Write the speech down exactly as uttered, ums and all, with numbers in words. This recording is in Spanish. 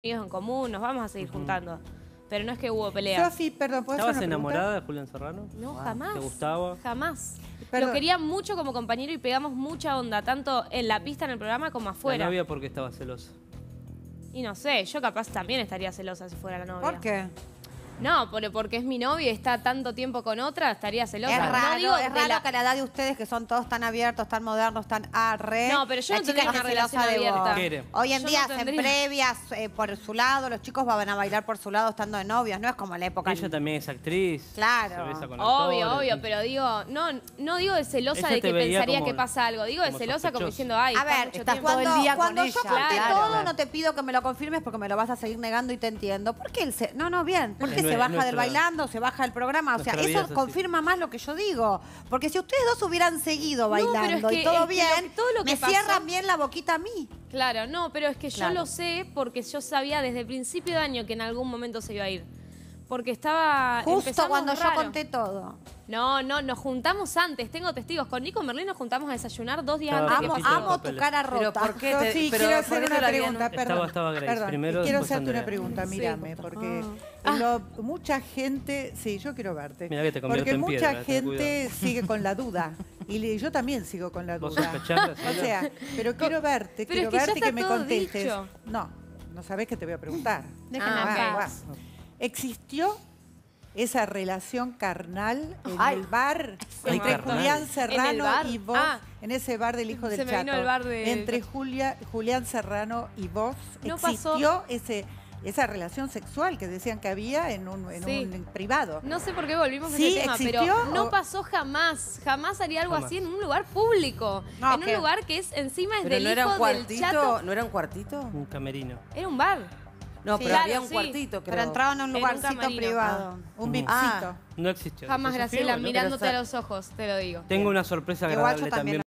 amigos en común, nos vamos a seguir juntando. Pero no es que hubo pelea. Sofi, perdón, ¿puedo ¿Estabas hacer una enamorada de Julián Serrano? No, Wow. jamás. ¿Te gustaba? Jamás. Perdón. Lo quería mucho como compañero y pegamos mucha onda, tanto en la pista, en el programa, como afuera. La novia porque estaba celosa. Y no sé, yo capaz también estaría celosa si fuera la novia. ¿Por qué? No, por- porque es mi novia y está tanto tiempo con otra, estaría celosa. Es raro, no digo es de raro la- que a la edad de ustedes, que son todos tan abiertos, tan modernos, tan arre. No, pero yo la no chica tendría esté una relación celosa de vos. abierta. Quiere. Hoy en Yo día no hacen tendría. previas eh, por su lado, los chicos van a bailar por su lado estando de novios, no es como la época. Ella también es actriz. Claro. Se besa con Obvio, actores. obvio, pero digo, no, no digo de celosa Ella de te que veía pensaría como- que pasa algo, digo de como celosa como sospechosa. diciendo, ay, A está ver, mucho estás tiempo. cuando, todo el día cuando con yo ella. conté Claro. todo, no te pido que me lo confirmes porque me lo vas a seguir negando y te entiendo. ¿Por qué él se...? No, no, bien. ¿Por Es qué nue- se baja nuestra- del bailando, se baja del programa? O sea, nuestra vida eso es así. confirma más lo que yo digo. Porque si ustedes dos hubieran seguido No, pero es bailando que- y es todo que bien, lo que- todo lo que me pasó- cierran bien la boquita a mí. Claro, no, pero es que Claro. yo lo sé porque yo sabía desde el principio de año que en algún momento se iba a ir. Porque estaba... Justo empezamos cuando yo raro. conté todo. No, no, nos juntamos antes, tengo testigos. Con Nico Merlín nos juntamos a desayunar dos días Estaba antes Amo, que Capítulo de amo tu papeles. cara Pero rota. ¿por qué? te- Sí, pero quiero ¿por hacer qué te una la habían- pregunta, Estaba- perdón. estaba Grace perdón, primero, quiero después hacerte una Andrea. pregunta, Sí. mírame, porque Ah. lo- mucha gente, sí, yo quiero verte, Mirá que te convierto porque en mucha piedra, ten gente sigue con la duda, y le- yo también sigo con la ¿Vos duda. sospechás, O sea, pero quiero verte, Pero quiero es que ya verte y está que me todo contestes. dicho. No, no sabés que te voy a preguntar. Déjenme Ah, en ok. paz. ¿Existió esa relación carnal en Ay. el bar Ay, entre carnal. Julián ¿En el Serrano bar? y vos? Ah. En ese bar del Hijo del Se me Chato. vino el bar de- Entre Julia, Julián Serrano y vos, No ¿existió ese, esa relación sexual que decían que había en un, en Sí. un privado? No sé por qué volvimos a ¿Sí? ese tema, ¿Existió pero no o- pasó jamás. Jamás haría algo Jamás. así en un lugar público. No, en ¿qué? un lugar que es encima es Pero del no era un hijo del cuartito, chato. ¿no era un cuartito? Un camerino. Era un bar. No, Sí, pero claro, había un sí. cuartito, creo. Pero entraban en un En un lugarcito camerino. privado. Un Mm. vipcito. Ah. No existió. Jamás, ¿Eso, Sofía? Graciela, Bueno, mirándote pero a los ojos, te lo digo. Tengo una sorpresa Igual yo agradable también también.